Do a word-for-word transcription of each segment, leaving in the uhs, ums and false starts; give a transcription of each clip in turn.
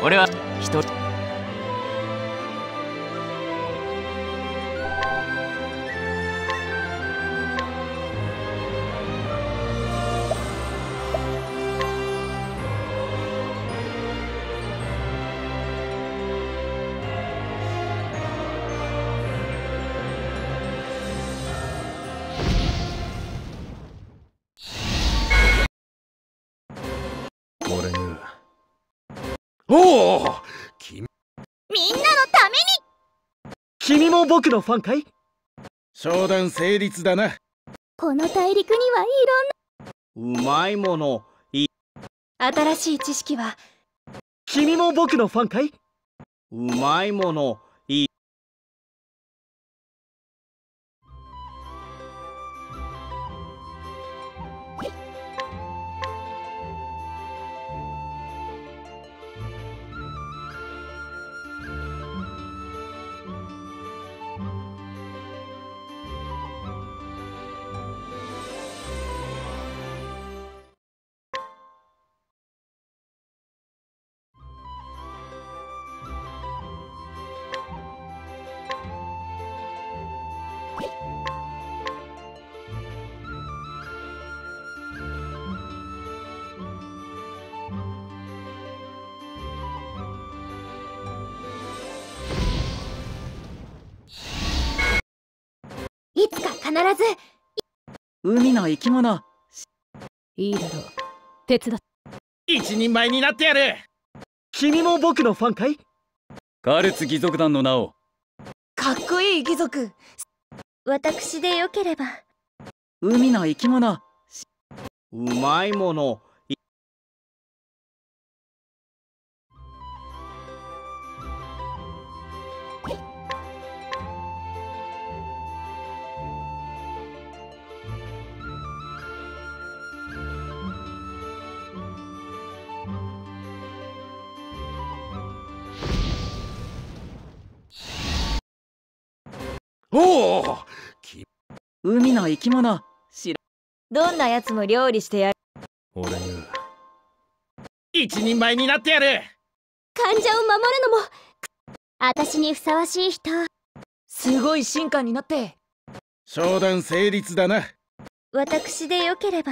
俺は一人。 俺には。おお、君。 みんなのために。 君も僕のファンかい？ 商談成立だな。 この大陸にはいろんなうまいものい新しい知識は。 君も僕のファンかい？ うまいものいいつか必ず。 海の生き物。 いいだろう。手伝っ。 一人前になってやる。 君も僕のファンかい？ カルツ義族団の名を。 かっこいい義族。私でよければ。 海の生き物。 うまいものいおお、 海の生き物。知ら。 どんなやつも料理してやる。 俺には一人前になってやる。 患者を守るのも。私にふさわしい人。 すごい進化になって。 商談成立だな。 私でよければ。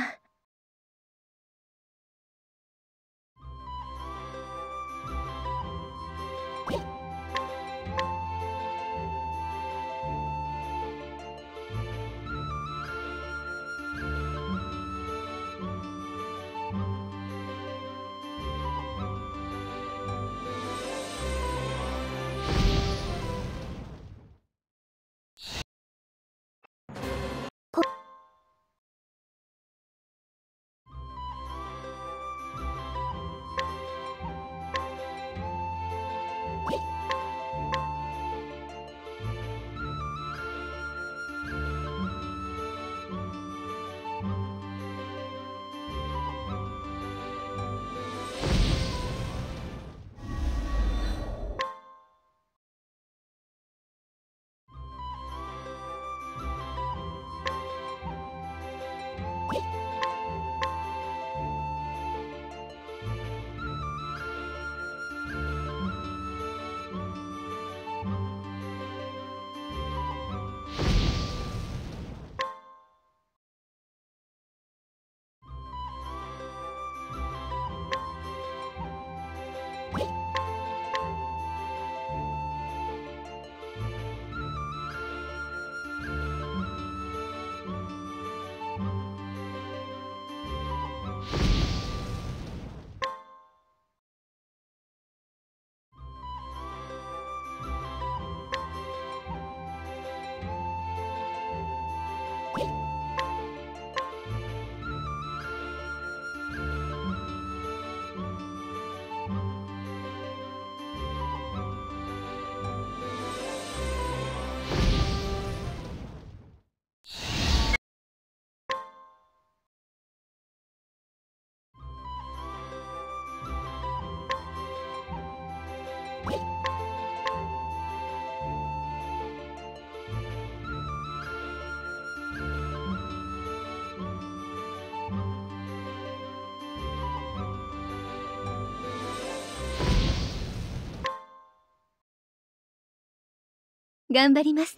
頑張ります。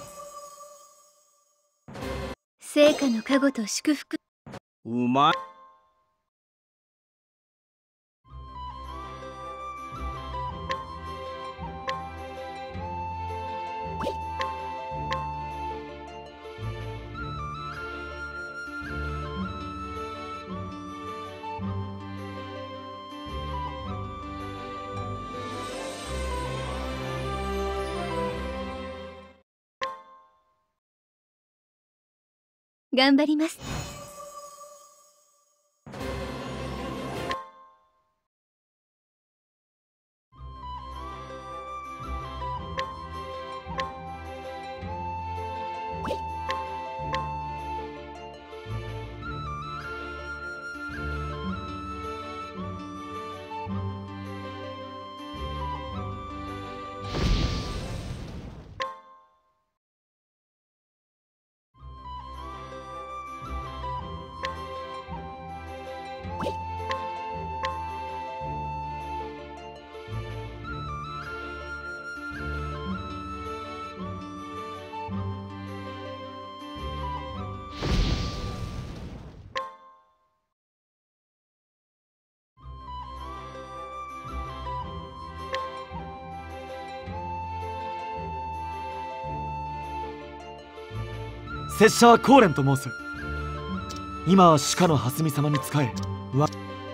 成果の加護と祝福。 うまい。 頑張ります。 拙者は高蓮と申す。今は主家の蓮見様に仕えわ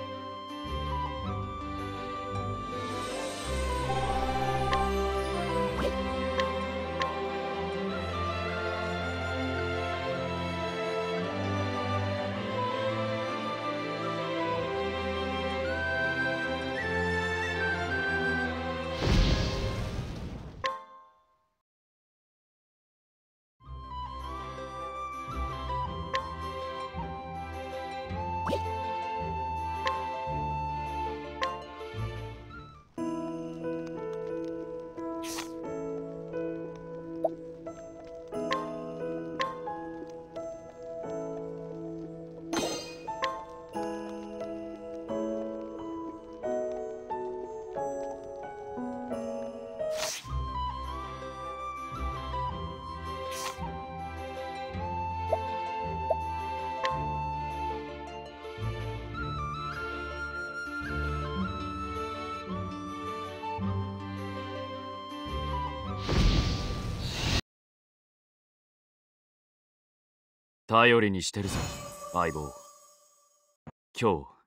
頼りにしてるぞ、相棒。今日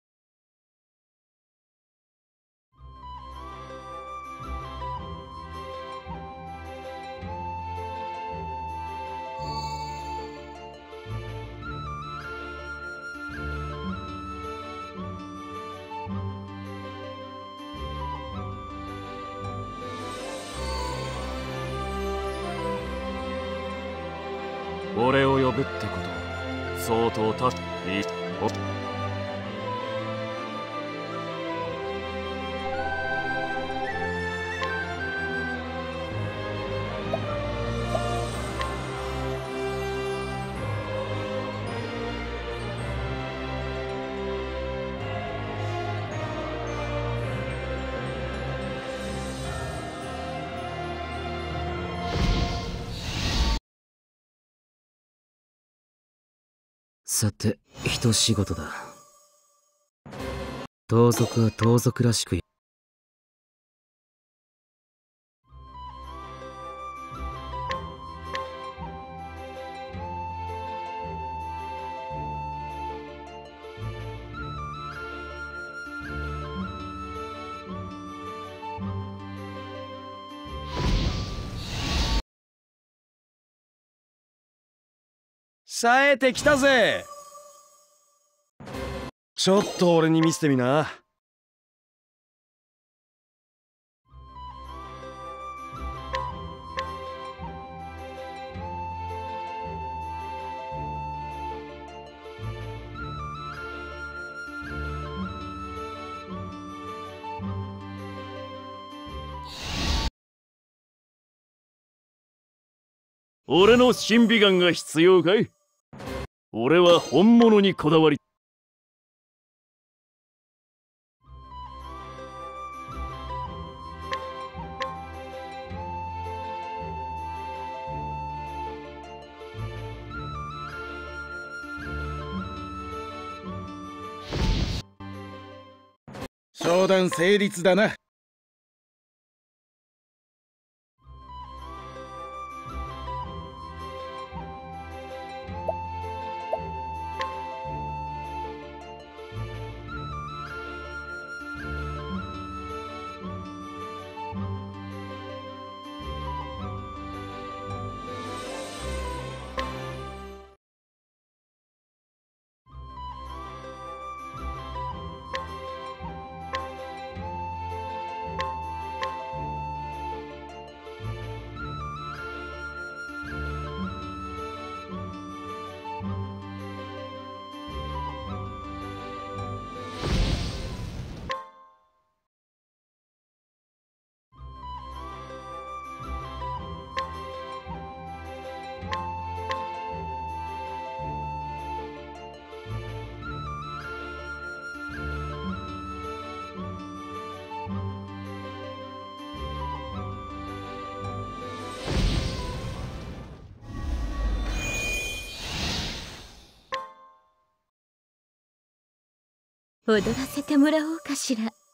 俺を呼ぶってこと相当たいいおさて、一仕事だ。盗賊は盗賊らしく。 冴えてきたぜ。ちょっと俺に見せてみな。 俺の審美眼が必要かい？俺は本物にこだわり。 商談成立だな。 踊らせてもらおうかしら。